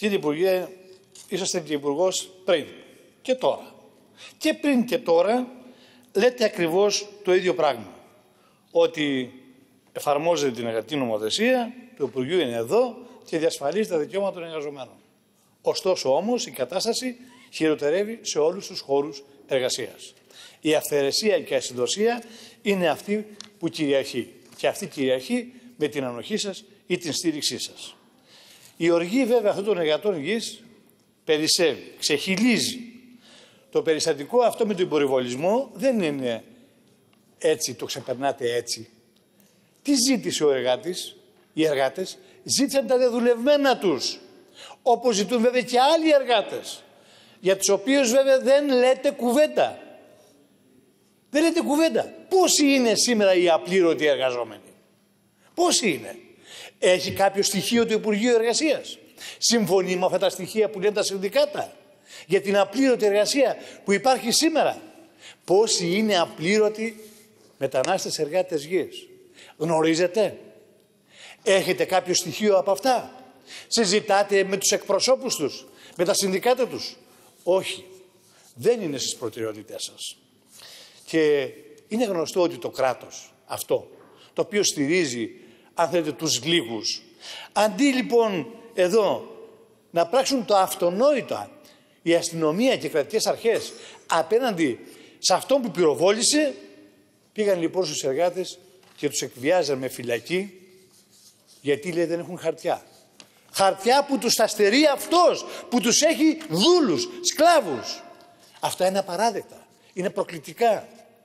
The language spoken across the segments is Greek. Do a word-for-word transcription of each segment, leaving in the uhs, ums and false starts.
Κύριε Υπουργέ, είσαστε και υπουργός πριν και τώρα. Και πριν και τώρα λέτε ακριβώς το ίδιο πράγμα. Ότι εφαρμόζεται την εργατική νομοθεσία, το Υπουργείο είναι εδώ και διασφαλίζει τα δικαιώματα των εργαζομένων. Ωστόσο όμως η κατάσταση χειροτερεύει σε όλους τους χώρους εργασίας. Η αυθαιρεσία και η ασυντοσία είναι αυτή που κυριαρχεί. Και αυτή κυριαρχεί με την ανοχή σας ή την στήριξή σας. Η οργή βέβαια αυτών των εργατών υγιής περισσεύει, ξεχυλίζει. Το περιστατικό αυτό με τον υπορρivολισμό δεν είναι έτσι, το ξεπερνάτε έτσι. Τι ζήτησε ο εργάτης, οι εργάτες ζήτησαν τα δεδουλευμένα τους. Όπως ζητούν βέβαια και άλλοι εργάτες, για τους οποίους βέβαια δεν λέτε κουβέντα. Δεν λέτε κουβέντα. Πόσοι είναι σήμερα οι απλήρωτοι εργαζόμενοι? Πόσοι είναι? Έχει κάποιο στοιχείο του Υπουργείου Εργασίας? Συμφωνεί με αυτά τα στοιχεία που λένε τα συνδικάτα για την απλήρωτη εργασία που υπάρχει σήμερα? Πόσοι είναι απλήρωτοι μετανάστες εργάτες γης? Γνωρίζετε? Έχετε κάποιο στοιχείο από αυτά? Συζητάτε με τους εκπροσώπους τους, με τα συνδικάτα τους? Όχι. Δεν είναι στις προτεραιότητές σας. Και είναι γνωστό ότι το κράτος αυτό, το οποίο στηρίζει, αν θέλετε, τους λίγους, αντί λοιπόν εδώ να πράξουν το αυτονόητο η αστυνομία και οι κρατικές αρχές απέναντι σε αυτόν που πυροβόλησε, πήγαν λοιπόν στους εργάτες και τους εκβιάζαν με φυλακή, γιατί λέει δεν έχουν χαρτιά. Χαρτιά που τους τα στερεί αυτός, που τους έχει δούλους, σκλάβους. Αυτά είναι απαράδεκτα, είναι προκλητικά.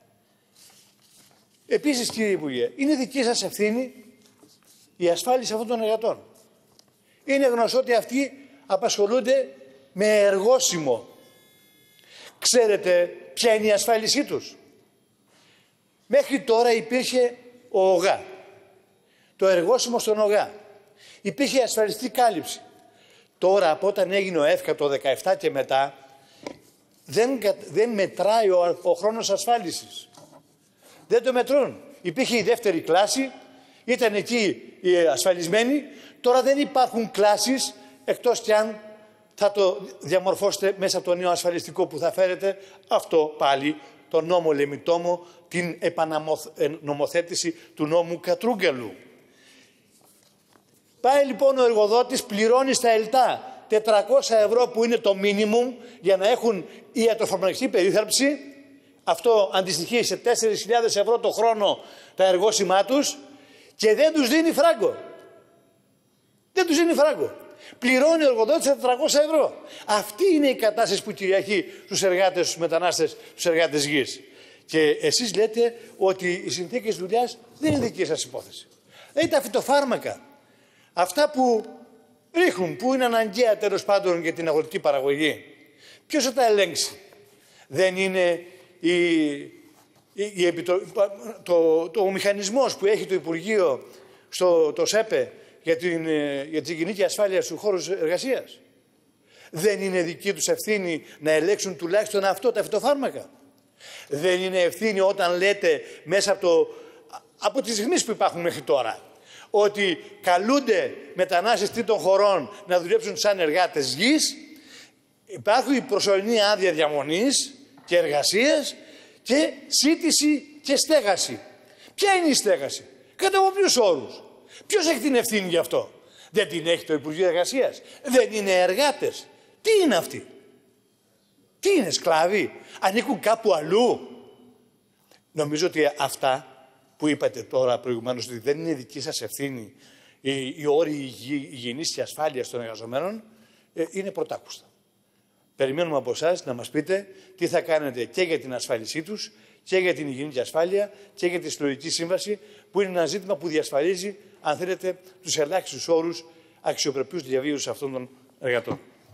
Επίσης, κύριε Υπουργέ, είναι δική σας ευθύνη η ασφάλιση αυτών των εργατών. Είναι γνωστό ότι αυτοί απασχολούνται με εργόσιμο. Ξέρετε ποια είναι η ασφάλισή τους? Μέχρι τώρα υπήρχε ο ΟΓΑ, το εργόσιμο στον ΟΓΑ. Υπήρχε ασφαλιστική κάλυψη. Τώρα, από όταν έγινε ο ΕΦΚΑ το δεκαεπτά και μετά, δεν, δεν μετράει ο, ο χρόνος ασφάλισης. Δεν το μετρούν. Υπήρχε η δεύτερη κλάση, ήταν εκεί οι ασφαλισμένοι. Τώρα δεν υπάρχουν κλάσεις, εκτός κι αν θα το διαμορφώσετε μέσα από το νέο ασφαλιστικό που θα φέρετε. Αυτό πάλι, το νόμο Λεμιτόμο, την επαναμοθέτηση του νόμου Κατρούγκαλου. Πάει λοιπόν ο εργοδότης, πληρώνει στα ΕΛΤΑ τετρακόσια ευρώ που είναι το μίνιμουμ για να έχουν ιατροφαρμακευτική περίθαλψη. Αυτό αντιστοιχεί σε τέσσερις χιλιάδες ευρώ το χρόνο τα εργόσημά τους και δεν τους δίνει φράγκο. Δεν τους δίνει φράγκο. Πληρώνει ο εργοδότης τετρακόσια ευρώ. Αυτή είναι η κατάσταση που κυριαρχεί στους εργάτες, στους μετανάστες, στους εργάτες γης. Και εσείς λέτε ότι οι συνθήκες δουλειάς δεν είναι δική σας υπόθεση. Δηλαδή τα φυτοφάρμακα, αυτά που ρίχνουν, που είναι αναγκαία τέλος πάντων για την αγροτική παραγωγή, ποιος θα τα ελέγξει? Δεν είναι η, η, η επιτρο... το, το, ο μηχανισμός που έχει το Υπουργείο στο το ΣΕΠΕ για την, για την υγιεινή και ασφάλεια στους χώρους εργασίας? Δεν είναι δική τους ευθύνη να ελέγξουν τουλάχιστον αυτό τα φυτοφάρμακα? Δεν είναι ευθύνη όταν λέτε μέσα από, το, από τις ρυθμίσεις που υπάρχουν μέχρι τώρα ότι καλούνται μετανάστες τρίτων χωρών να δουλέψουν σαν εργάτες γης, υπάρχει η προσωρινή άδεια διαμονής και εργασίας και σύντηση και στέγαση. Ποια είναι η στέγαση? Κατά από ποιους όρους? Ποιος έχει την ευθύνη γι' αυτό? Δεν την έχει το Υπουργείο Εργασίας? Δεν είναι εργάτες? Τι είναι αυτοί? Τι είναι, σκλάβοι? Ανήκουν κάπου αλλού? Νομίζω ότι αυτά που είπατε τώρα προηγουμένως, ότι δεν είναι δική σας ευθύνη οι, οι όροι υγιεινής και ασφάλειας των εργαζομένων, ε, είναι πρωτάκουστα. Περιμένουμε από εσάς να μας πείτε τι θα κάνετε και για την ασφάλισή τους και για την υγιεινή και ασφάλεια και για τη συλλογική σύμβαση, που είναι ένα ζήτημα που διασφαλίζει, αν θέλετε, τους ελάχιστους όρους αξιοπρεπούς διαβίωσης αυτών των εργατών.